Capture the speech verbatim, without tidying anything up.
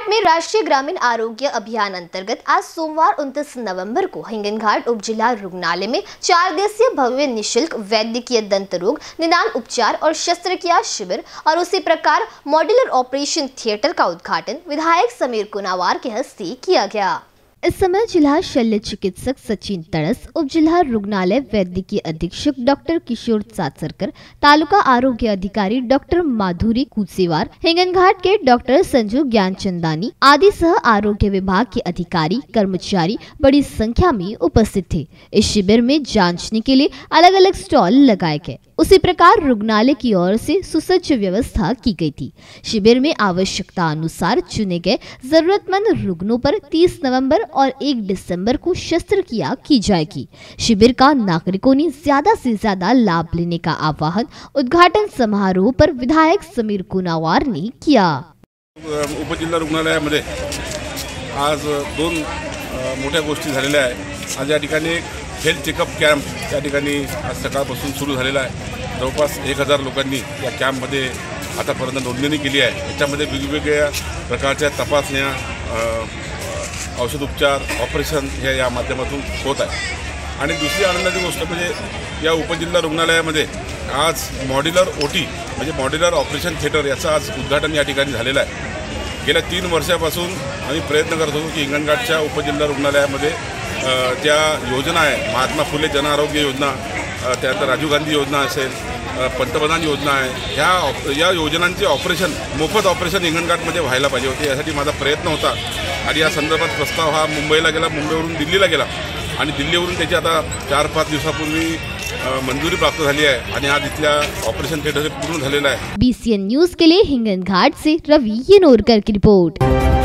हिंगनघाट में राष्ट्रीय ग्रामीण आरोग्य अभियान अंतर्गत आज सोमवार उनतीस नवंबर को हिंगनघाट उप जिला रुग्णालय में चार दिवसीय भव्य निशुल्क वैद्यकीय दंत रोग निदान उपचार और शस्त्रक्रिया शिविर और उसी प्रकार मॉड्यूलर ऑपरेशन थिएटर का उद्घाटन विधायक समीर कुनावार के हस्ते किया गया। इस समय जिला शल्य चिकित्सक सचिन तड़स, उप जिला रुग्णालय वैद्यकीय अधीक्षक डॉक्टर किशोर सातसरकर, तालुका आरोग्य अधिकारी डॉक्टर माधुरी कुसेवार, हिंगनघाट के डॉक्टर संजू ज्ञानचंदानी आदि सह आरोग्य विभाग के अधिकारी कर्मचारी बड़ी संख्या में उपस्थित थे। इस शिविर में जांचने के लिए अलग अलग स्टॉल लगाए गए। उसी प्रकार रुग्णालय की ओर से सुसज्ज व्यवस्था की गई थी। शिविर में आवश्यकता अनुसार चुने गए जरूरतमंद रुग्णों पर तीस नवंबर और एक दिसंबर को शस्त्रक्रिया की जाएगी। शिविर का नागरिकों ने ज्यादा से ज्यादा लाभ लेने का आह्वान उद्घाटन समारोह पर विधायक समीर कुनावार ने किया। उपजिल्हा रुग्णालयामध्ये आज दोन मोठ्या गोष्टी झालेल्या आहेत। आज या ठिकाणी हेल्थ चेकअप कॅम्प या ठिकाणी आज सकाळपासून सुरू झालेला आहे। जवळपास एक हजार लोकांनी या कॅम्पमध्ये आतापर्यंत नोंदणी केली आहे। याच्यामध्ये वेगवेगळ्या प्रकारच्या तपासण्या, औषध उपचार, ऑपरेशन हे या माध्यमातून होत आहे। आणि दुसरी आनंदाची गोष्ट म्हणजे या उपजिल्हा रुग्णालयामध्ये आज मॉड्युलर ओटी म्हणजे मॉड्युलर ऑपरेशन थिएटर याचं आज उद्घाटन या ठिकाणी झालेलं आहे। गेल्या तीन वर्षापासून आम्ही प्रयत्न करत होतो की हिंगणघाटच्या उपजिल्हा रुग्णालयामध्ये ज्या योजना आहे, महात्मा फुले जन आरोग्य योजना, त्यानंतर राजीव गांधी योजना असेल, पंतप्रधान योजना आहे, ह्या या योजनांचे ऑपरेशन मोफत ऑपरेशन हिंगणघाटमध्ये व्हायला पाहिजे होते। यासाठी माझा प्रयत्न होता आणि या संदर्भात प्रस्ताव हा मुंबईला गेला, मुंबईवरून दिल्लीला गेला आणि दिल्लीवरून त्याची आता चार पाच दिवसापूर्वी मंजुरी प्राप्त झाली आहे आणि आज इथल्या ऑपरेशन थिएटर पूर्ण झालेलं आहे। बीसीएन न्यूज के लिए हिंगनघाट से रवि येनोरकर की रिपोर्ट।